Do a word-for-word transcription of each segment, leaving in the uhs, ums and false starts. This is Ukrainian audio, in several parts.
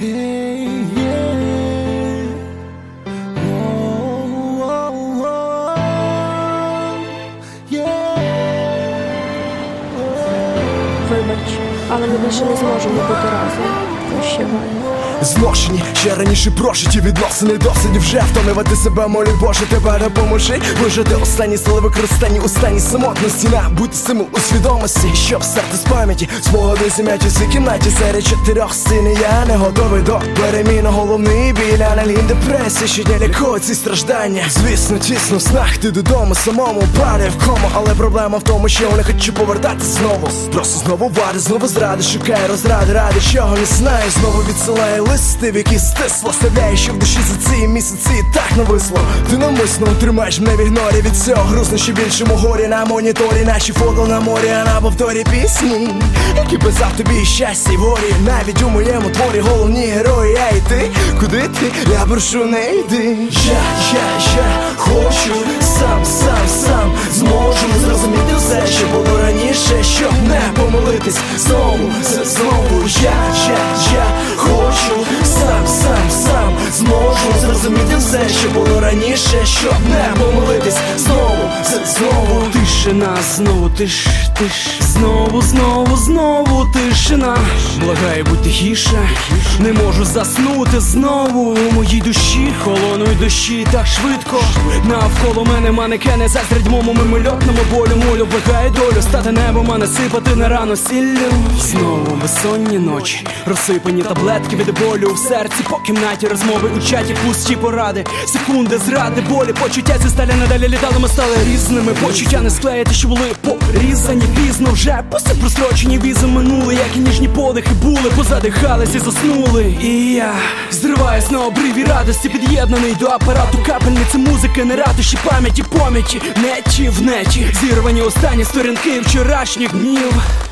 Вибач, але ми більше не зможемо бути разом. Прощавай. Зношені, ще раніше прожиті відносини, досить вже втомлювати себе, молю Боже, тебе допоможи вижити останні сили використані у стані самотності, набути стимул у свідомості, щоб стерти з пам'яті спогади зім'яті в цій кімнаті серед чотирьох стін. Я не готовий до переміни, головний біль, аналін, депресія, щодня лікує ці страждання. Звісно, тісно в снах, ти додому самому падає в кому, але проблема в тому, що я не хочу повертатись знову. Просто знову вади, знову зради, шукає розради, ради чого не знаю, знову відсилає листи, в які стисло, ставляє, що в душі за ці місяці і так нависло. Ти навмисно тримаєш мене в ігнорі, від цього грустно ще більшому горі. На моніторі наші фото на морі, а на повторі пісні, які писав тобі щастя й горі. Навіть у моєму творі головні герої, я і ти. Куди ти? Я прошу, не йди. Я, я, я хочу сам, сам, сам зможу зрозуміти все, що було раніше, щоб не помилитись знову, це знову. Я, я, я хочу сам, сам, сам зможу зрозуміти все, що було раніше, щоб не помилитись знову, це знову. Тишина, знову тиш, тиш, знову, знову, знову тишина. Благаю, будь тихіше, не можу заснути знову. У моїй душі холонують дощі так швидко. Навколо мене манекени заздрять моєму мимольотному болю. Молю, благаю долю, стати небом, а не сипати на рану сіллю. Знову безсонні ночі, розсипані таблетки від болю в серці. По кімнаті розмови у чаті, пусті поради, секунди зради, болі, почуття зі сталі надалі літали, ми стали різними. Почуття не склеїти, що були порізані пізно вже. Пусті прострочені візи минули, як і ніжні подихи були, позадихались і заснули. І я зриваюсь на обриві радості, під'єднаний до апарату капельниці музики, не ратуші пам'яті, пом'яті, неті в неті, зірвані останні сторінки вчорашніх днів.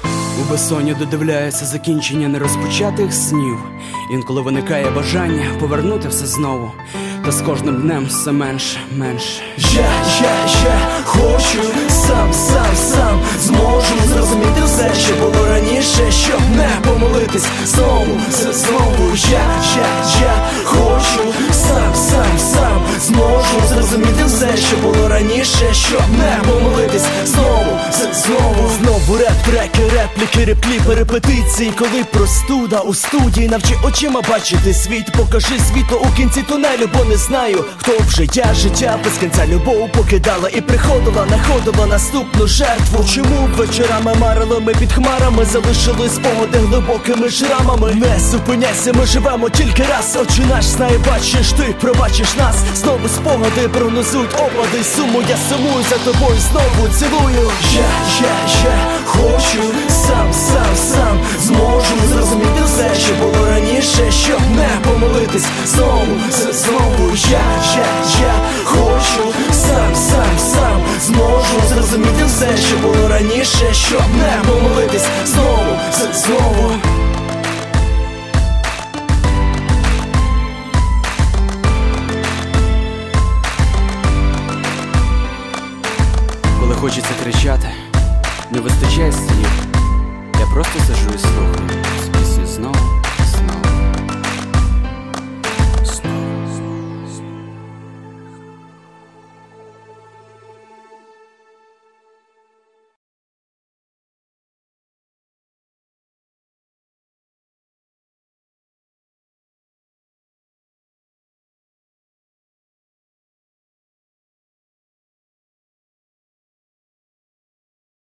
У безсонні додивляється закінчення нерозпочатих снів. Інколи виникає бажання повернути все знову, та з кожним днем все менше, менше. Я, я, я хочу сам, сам, сам зможу зрозуміти все, що було раніше, щоб не помилитись знову, це знову. Я, я, я хочу сам, сам, сам зможу зрозуміти все, що було раніше, щоб не помилитись знову, це знову. Знову реп, треки, репліки, реплі, перепетиції. Коли простуда у студії, навчи очима бачити світ. Покажи світло у кінці тунелю, бо не знаю, хто вже я. Життя без кінця любов покидала і приходила, находила наступну жертву. Чому вечорами марили ми під хмарами, залишили спогади глибокими шрамами? Не зупиняйся, ми живемо тільки раз. Очі наш знає, бачиш ти, пробачиш нас. Знову спогади прогнозують опади суму. Я сумую за тобою, знову цілую. Я, я, я хочу сам, сам, сам зможу зрозуміти все, що було раніше, щоб не помилитись знову, це знову. Я, я, я хочу сам, сам, сам зможу зрозуміти все, що було раніше, щоб не помилитись знову, це знову. Коли хочеться кричати, не вистачає слів, я просто сиджу і слухаю.